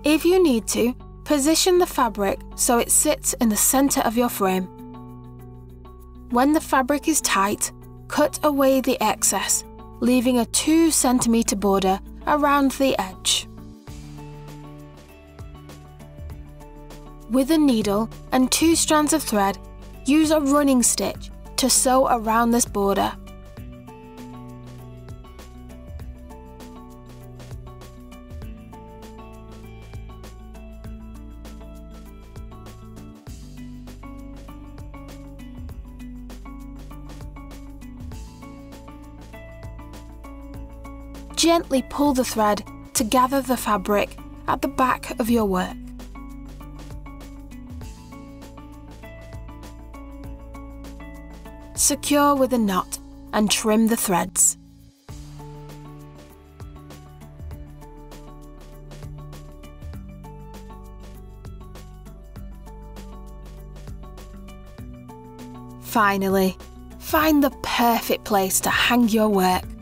If you need to, position the fabric so it sits in the center of your frame. When the fabric is tight, cut away the excess, leaving a 2 cm border around the edge. With a needle and 2 strands of thread, use a running stitch to sew around this border. Gently pull the thread to gather the fabric at the back of your work. Secure with a knot and trim the threads. Finally, find the perfect place to hang your work.